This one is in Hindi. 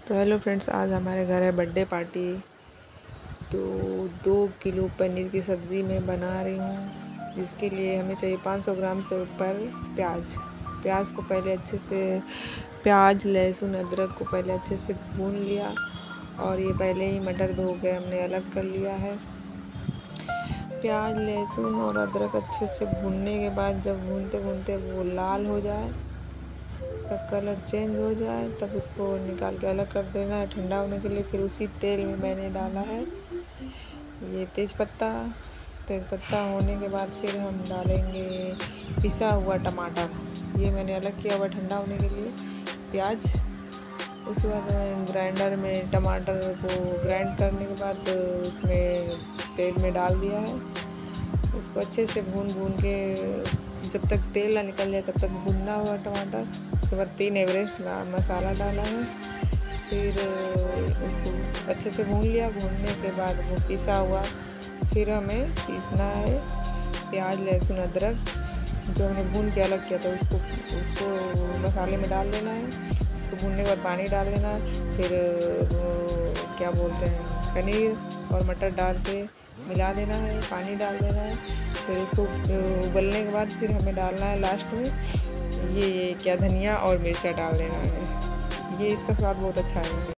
तो हेलो फ्रेंड्स, आज हमारे घर है बर्थडे पार्टी। तो 2 किलो पनीर की सब्ज़ी मैं बना रही हूँ, जिसके लिए हमें चाहिए 500 ग्राम से ऊपर प्याज को पहले अच्छे से प्याज लहसुन अदरक को पहले अच्छे से भून लिया। और ये पहले ही मटर धो के हमने अलग कर लिया है। प्याज लहसुन और अदरक अच्छे से भूनने के बाद जब भूनते भूनते वो लाल हो जाए, उसका कलर चेंज हो जाए, तब उसको निकाल के अलग कर देना है ठंडा होने के लिए। फिर उसी तेल में मैंने डाला है ये तेज़पत्ता होने के बाद फिर हम डालेंगे पिसा हुआ टमाटर। ये मैंने अलग किया हुआ ठंडा होने के लिए प्याज। उसके बाद ग्राइंडर में टमाटर को ग्राइंड करने के बाद उसमें तेल में डाल दिया है। उसको अच्छे से भून के जब तक तेल ना निकल जाए तब तक भूनना हुआ टमाटर। उसके बाद 3 एवरेस्ट मसाला डाला है। फिर उसको अच्छे से भून लिया। भूनने के बाद वो पिसा हुआ फिर हमें पीसना है। प्याज लहसुन अदरक जो हमने भून के अलग किया था उसको मसाले में डाल देना है। उसको भूनने के बाद पानी डाल देना है। फिर क्या बोलते हैं पनीर और मटर डाल के मिला देना है, पानी डाल देना है। फिर उसको उबलने के बाद फिर हमें डालना है लास्ट में ये क्या धनिया और मिर्चा डाल देना है। ये इसका स्वाद बहुत अच्छा है।